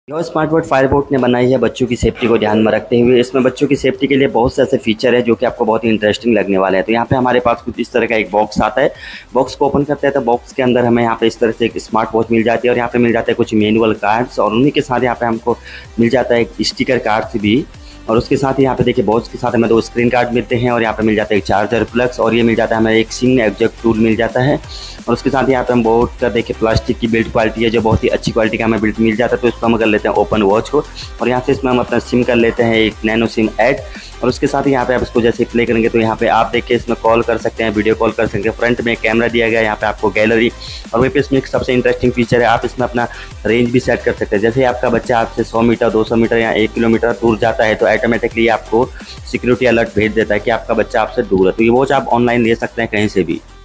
यो smart watch Fireboltt ने बनाई है बच्चों की सेफ्टी को ध्यान में रखते हुए। इसमें बच्चों की सेफ्टी के लिए बहुत से ऐसे फीचर है जो कि आपको बहुत ही इंटरेस्टिंग लगने वाले हैं। तो यहाँ पे हमारे पास कुछ इस तरह का एक बॉक्स आता है। बॉक्स को ओपन करते हैं तो बॉक्स के अंदर हमें यहाँ पे इस तरह से एक स्मार्ट वॉच मिल जाती है और यहाँ पे मिल जाता है कुछ मैनुअल कार्ड्स और उन्हीं के साथ यहाँ पे हमको मिल जाता है एक स्टिकर कार्ड्स भी। और उसके साथ ही यहाँ पे देखिए बॉक्स के साथ हमें 2 स्क्रीन कार्ड मिलते हैं और यहाँ पे मिल जाता है एक चार्जर प्लग्स और ये मिल जाता है हमें एक सिम एग्जैक्ट टूल मिल जाता है। और उसके साथ यहाँ पे हम बोर्ड का देखिए प्लास्टिक की बिल्ड क्वालिटी है जो बहुत ही अच्छी क्वालिटी का हमें बिल्ड मिल जाता है। तो इसको हम कर लेते हैं ओपन वॉच को और यहाँ से इसमें हम अपना सिम कर लेते हैं एक नैनो सिम ऐड। और उसके साथ ही यहाँ पे आप इसको जैसे प्ले करेंगे तो यहाँ पे आप देखिए इसमें कॉल कर सकते हैं, वीडियो कॉल कर सकते हैं। फ्रंट में कैमरा दिया गया है, यहाँ पे आपको गैलरी और वहीं पे इसमें एक सबसे इंटरेस्टिंग फीचर है, आप इसमें अपना रेंज भी सेट कर सकते हैं। जैसे आपका बच्चा आपसे 100 मीटर 200 मीटर या 1 किलोमीटर दूर जाता है तो ऑटोमेटिकली आपको सिक्योरिटी अलर्ट भेज देता है कि आपका बच्चा आपसे दूर है। तो ये वॉच आप ऑनलाइन ले सकते हैं कहीं से भी।